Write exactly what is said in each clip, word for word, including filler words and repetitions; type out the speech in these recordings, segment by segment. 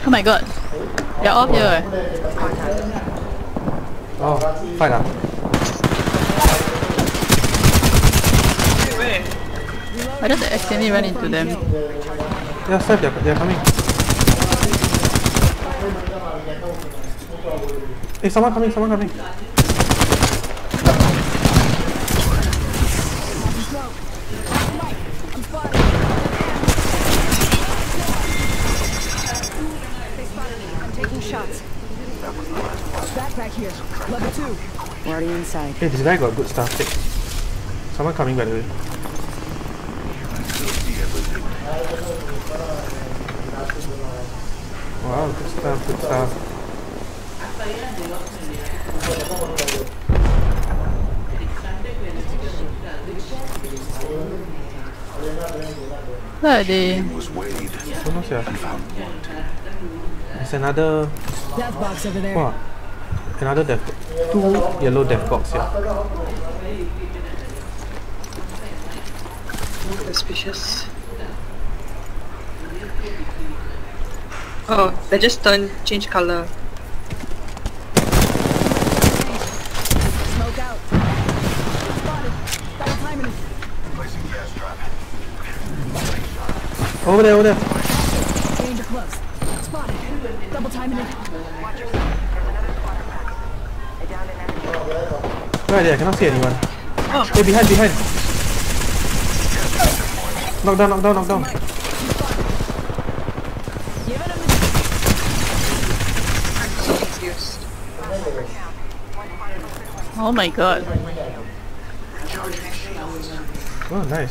Oh my god. They're all here. Oh, fight ah. Where? I just accidentally ran into them. Yeah, Steph, they're, they're coming. Hey, someone coming, someone coming. I'm taking shots. Backpack here. Level two. We're already inside. Hey, this guy got good stuff. Take. Someone coming by the way. Wow, good stuff, good stuff. Where are they? Don't know, sir. There's another. Death box over there. Wow. Another death. Two yellow death box here. Suspicious. Oh, they just turned, change color. Smoke out. Spotted. Double timing it. Over there, over there. Danger close. Spotted. Double timing it. Right there, I cannot see anyone. Oh. Hey, behind, behind. Knock down, knock down, knock down. Oh my god. Oh, nice.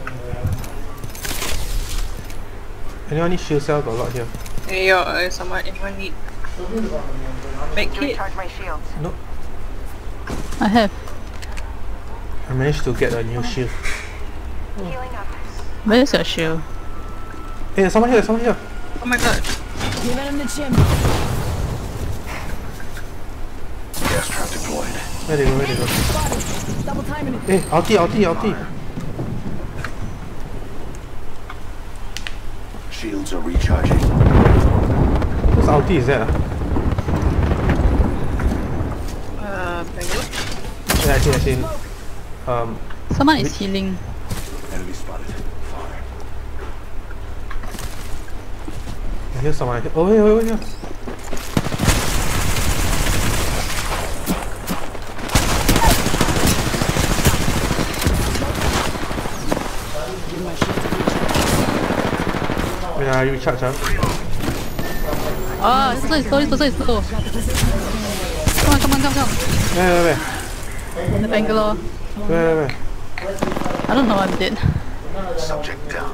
Anyone need shield cell? Got a lot here. Hey yo, uh, someone, anyone need make kit? No, I have. I managed to get a new shield. Where's your shield? Hey, there's someone here, there's someone here. Oh my god. Giving him the chimney. Gas trap deployed. Where they go, where they go? Spotted. Double timing it. Hey, ulti, ulti, ulti. Shields are recharging. Whose ulti is that? Ah? Uh, Bangalore? Yeah, I see, I see. Um, Someone is Which- healing. Enemy spotted. Fire. I hear someone. I hear, oh, here, over here. Wait, I recharge, huh? Ah, this is slow, this is slow, this is slow. Come on, come on, come on, come Where, where, where? on. The Bangalore. Where, where, where? I don't know, I'm dead. Subject down.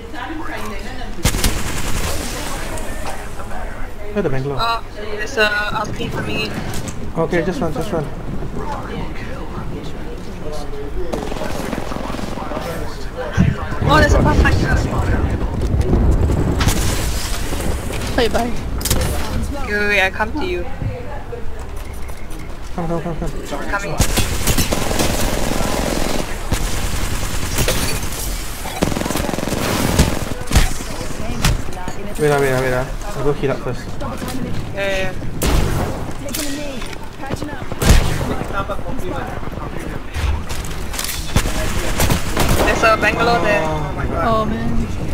Where the Bangalore? Oh, there's a R P coming in. Okay, just run, just run. Oh, there's a pathfinder. Bye bye. Wait, wait, wait, I come to you. Come, come, come, come. I'm coming. Wait, ah, wait, ah, wait, ah. I'll go heal up first. Yeah, yeah, yeah. Taking a knee. Patching up. There's a Bangalore there. Oh my god. Oh man.